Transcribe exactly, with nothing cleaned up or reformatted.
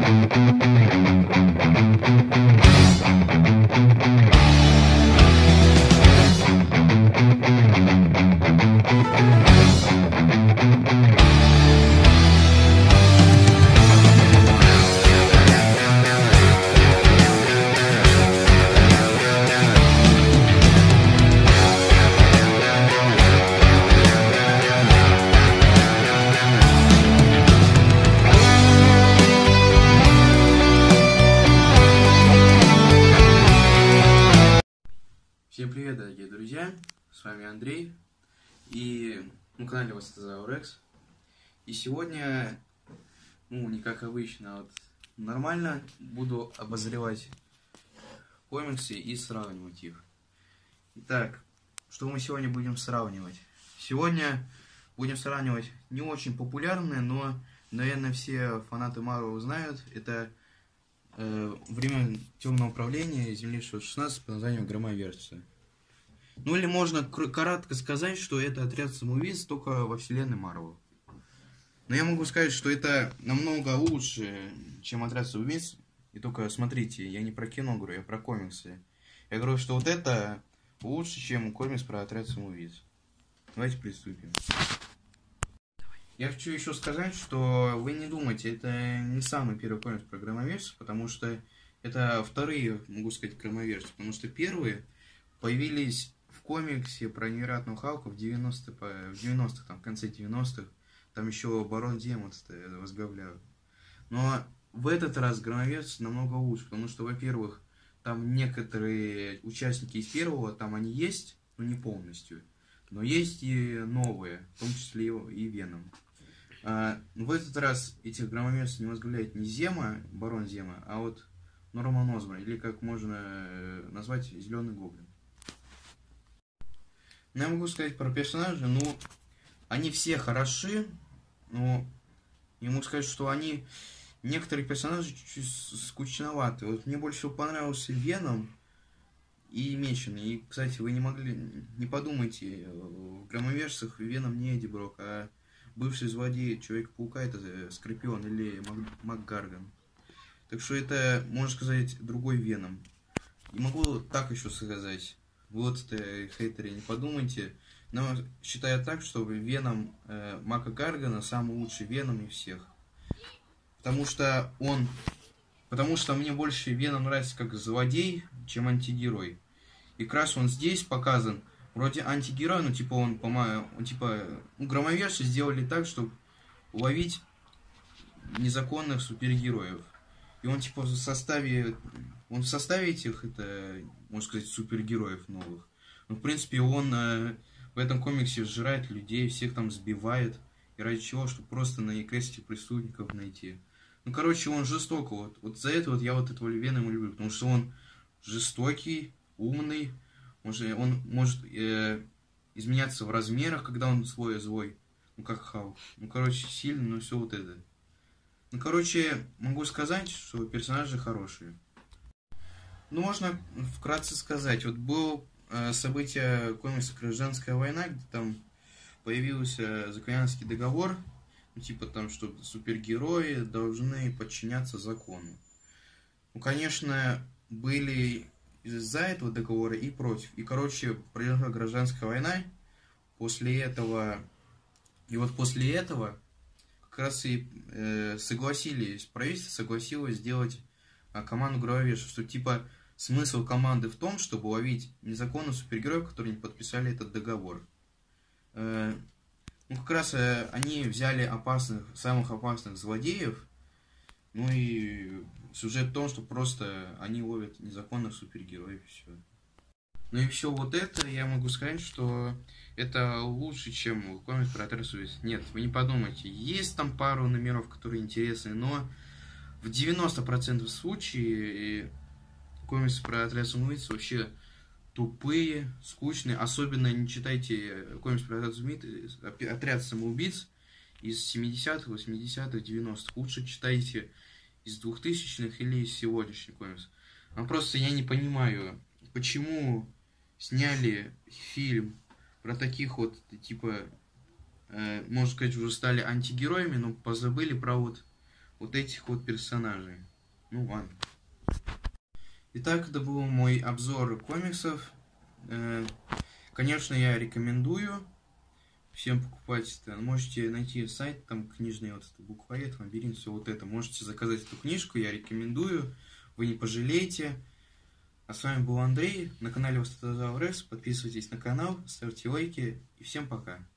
Всем привет, дорогие друзья, с вами Андрей, и на канале Востазаурекс. И сегодня, ну, не как обычно, а вот нормально буду обозревать комиксы и сравнивать их. Итак, что мы сегодня будем сравнивать? Сегодня будем сравнивать не очень популярные, но, наверное, все фанаты Марвел знают. Это э, «Время темного правления» Земли шестьсот шестнадцать под названием «Громоверцы». Ну или можно кратко сказать, что это отряд самоубийц только во вселенной Марвел. Но я могу сказать, что это намного лучше, чем отряд самоубийц. И только смотрите, я не про кино говорю, я про комиксы. Я говорю, что вот это лучше, чем комикс про отряд самоубийц. Давайте приступим. Я хочу еще сказать, что вы не думайте, это не самый первый комикс про громоверцев, потому что это вторые, могу сказать, громоверцы. Потому что первые появились в комиксе про невероятного Халка в девяностых, в девяностых, там, в конце девяностых. Там еще Барон Демон возглавлял. Но в этот раз громоверцы намного лучше, потому что, во-первых, там некоторые участники из первого, там они есть, но не полностью. Но есть и новые, в том числе и Веном. А, в этот раз этих громоверцев не возглавляет не Зема, Барон Зема, а вот Норман Осборн, или как можно назвать, Зеленый Гоблин. Но я могу сказать про персонажей, ну, они все хороши, но я могу сказать, что они, некоторые персонажи чуть-чуть скучноваты. Вот мне больше всего понравился Веном и Меченый. И, кстати, вы не могли, не подумайте, в громоверцах Веном не Эдди Брок, а бывший злодей Человека-паука, это Скорпион или МакГарган. Так что это, можно сказать, другой Веном. И могу так еще сказать. Вот это, хейтеры, не подумайте. Но считаю так, что Веном э, Мака Гаргана самый лучший Веном из всех. Потому что он... Потому что мне больше Веном нравится как злодей, чем антигерой. И как раз он здесь показан вроде антигерой, но типа он, по-моему, он, типа... Ну, громоверцы сделали так, чтобы ловить незаконных супергероев. И он типа в составе... Он в составе этих, это, можно сказать, супергероев новых. Но, в принципе, он э, в этом комиксе сжирает людей, всех там сбивает. И ради чего? Чтобы просто на крестных преступников найти. Ну, короче, он жесток. Вот, вот за это вот я вот этого Венома люблю. Потому что он жестокий, умный. Он, же, он может э, изменяться в размерах, когда он свой злой. Ну, как Халк. Ну, короче, сильный, но все вот это. Ну, короче, могу сказать, что персонажи хорошие. Ну, можно вкратце сказать. Вот было э, событие комикса «Гражданская война», где там появился Заокеанский договор, ну, типа там, что супергерои должны подчиняться закону. Ну, конечно, были из-за этого договора и против. И, короче, произошла гражданская война. После этого... И вот после этого как раз и э, согласились, правительство согласилось сделать а, команду громоверцев, что типа смысл команды в том, чтобы ловить незаконных супергероев, которые не подписали этот договор. Э, ну, как раз э, они взяли опасных, самых опасных злодеев, ну и сюжет в том, что просто они ловят незаконных супергероев, и все. Ну и все вот это, я могу сказать, что это лучше, чем комикс про отряд самоубийц. Нет, вы не подумайте, есть там пару номеров, которые интересны, но в девяноста процентах случаев комиксы про отряд самоубийц вообще тупые, скучные. Особенно не читайте комикс про отряд самоубийц, отряд самоубийц из семидесятых, восьмидесятых, девяностых. Лучше читайте из двухтысячных или из сегодняшних комиксов. А просто я не понимаю, почему сняли фильм про таких вот, типа, э, можно сказать, уже стали антигероями, но позабыли про вот вот этих вот персонажей. Ну ладно. Итак, это был мой обзор комиксов. Конечно, я рекомендую всем покупать это. Можете найти сайт, там книжный вот это буквоед, лабиринт, все вот это. Можете заказать эту книжку, я рекомендую. Вы не пожалеете. А с вами был Андрей, на канале Востозавр Рекс. Подписывайтесь на канал, ставьте лайки и всем пока.